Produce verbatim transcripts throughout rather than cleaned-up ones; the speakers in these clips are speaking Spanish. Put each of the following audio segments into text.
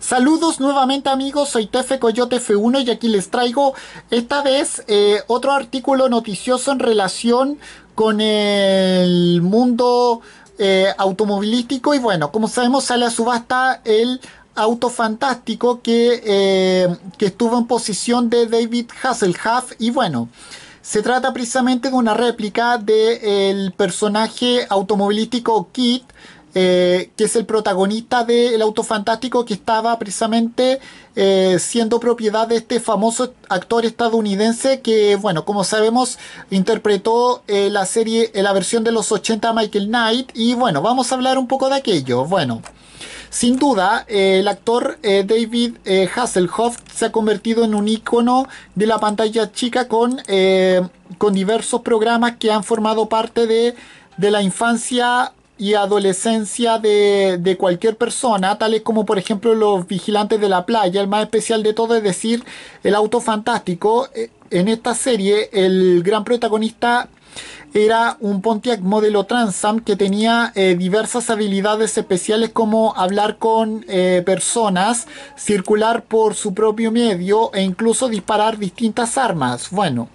Saludos nuevamente amigos, soy Tefe Coyote F uno y aquí les traigo esta vez eh, otro artículo noticioso en relación con el mundo eh, automovilístico y bueno, como sabemos sale a subasta el auto fantástico que, eh, que estuvo en posesión de David Hasselhoff y bueno, se trata precisamente de una réplica del personaje automovilístico Kit, eh, que es el protagonista del Auto Fantástico, que estaba precisamente eh, siendo propiedad de este famoso actor estadounidense que, bueno, como sabemos, interpretó eh, la serie, en la versión de los ochenta Michael Knight. Y bueno, vamos a hablar un poco de aquello. Bueno. Sin duda, eh, el actor eh, David eh, Hasselhoff se ha convertido en un ícono de la pantalla chica con, eh, con diversos programas que han formado parte de, de la infancia y adolescencia de, de cualquier persona, tales como por ejemplo Los Vigilantes de la Playa, el más especial de todo, es decir, El Auto Fantástico. Eh, en esta serie, el gran protagonista era un Pontiac modelo Trans Am que tenía eh, diversas habilidades especiales como hablar con eh, personas, circular por su propio medio e incluso disparar distintas armas. Bueno,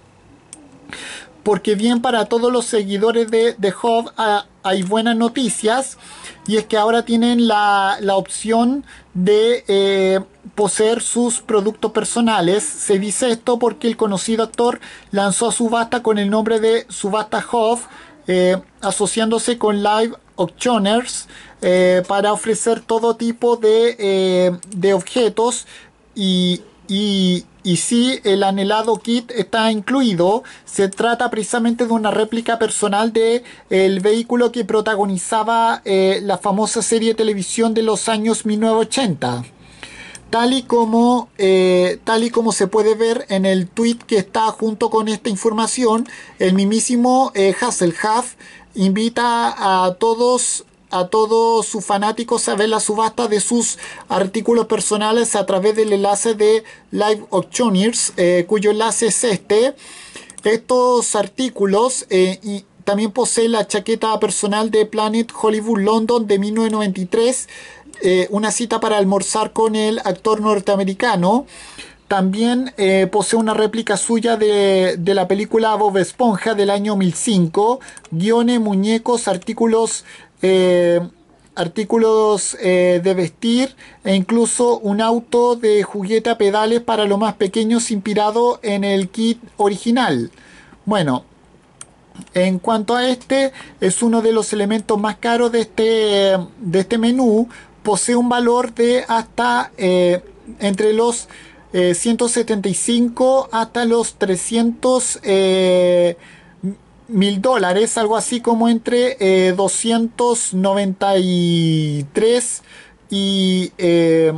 porque bien para todos los seguidores de, de Hobbs ah, hay buenas noticias y es que ahora tienen la, la opción de eh, poseer sus productos personales. Se dice esto porque el conocido actor lanzó a subasta con el nombre de Subasta Hobbs, eh, asociándose con Live Auctioneers eh, para ofrecer todo tipo de, eh, de objetos y, y, y si el anhelado kit está incluido. Se trata precisamente de una réplica personal de el vehículo que protagonizaba eh, la famosa serie de televisión de los años mil novecientos ochenta. Tal y, como, eh, tal y como se puede ver en el tweet que está junto con esta información, el mismísimo eh, Hasselhoff invita a todos a todos sus fanáticos a ver la subasta de sus artículos personales a través del enlace de Live Auctioneers, eh, cuyo enlace es este. Estos artículos eh, y también posee la chaqueta personal de Planet Hollywood London de mil novecientos noventa y tres, eh, una cita para almorzar con el actor norteamericano. También eh, posee una réplica suya de, de la película Bob Esponja del año mil cinco, guiones, muñecos, artículos, eh, artículos eh, de vestir e incluso un auto de juguete a pedales para los más pequeños inspirado en el kit original. Bueno, en cuanto a este, es uno de los elementos más caros de este, de este menú. Posee un valor de hasta eh, entre los Eh, ciento setenta y cinco hasta los trescientos eh, mil dólares, algo así como entre eh, doscientos noventa y tres y, eh,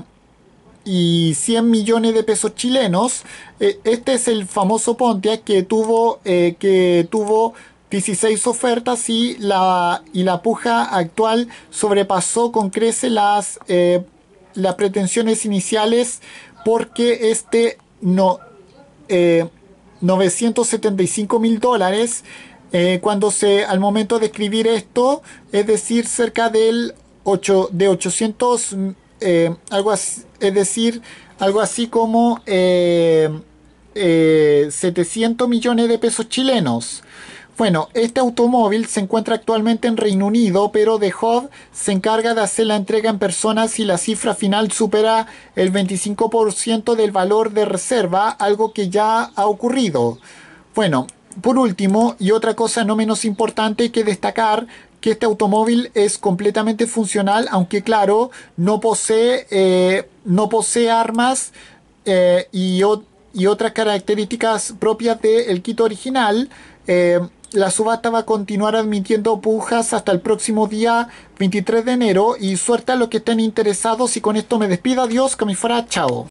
y cien millones de pesos chilenos. Eh, este es el famoso Pontiac que tuvo, eh, que tuvo dieciséis ofertas y la, y la puja actual sobrepasó con creces las, eh, las pretensiones iniciales, porque este no, eh, novecientos setenta y cinco mil dólares eh, cuando se al momento de escribir esto, es decir, cerca del ocho, de ochocientos, eh, algo así, es decir, algo así como eh, eh, setecientos millones de pesos chilenos. Bueno, este automóvil se encuentra actualmente en Reino Unido, pero The Hobbs se encarga de hacer la entrega en persona si la cifra final supera el veinticinco por ciento del valor de reserva, algo que ya ha ocurrido. Bueno, por último, y otra cosa no menos importante, hay que destacar que este automóvil es completamente funcional, aunque claro, no posee, eh, no posee armas eh, y, y otras características propias del kit original. Eh, La subasta va a continuar admitiendo pujas hasta el próximo día veintitrés de enero y suerte a los que estén interesados, y con esto me despido. Adiós, que me fuera, chao.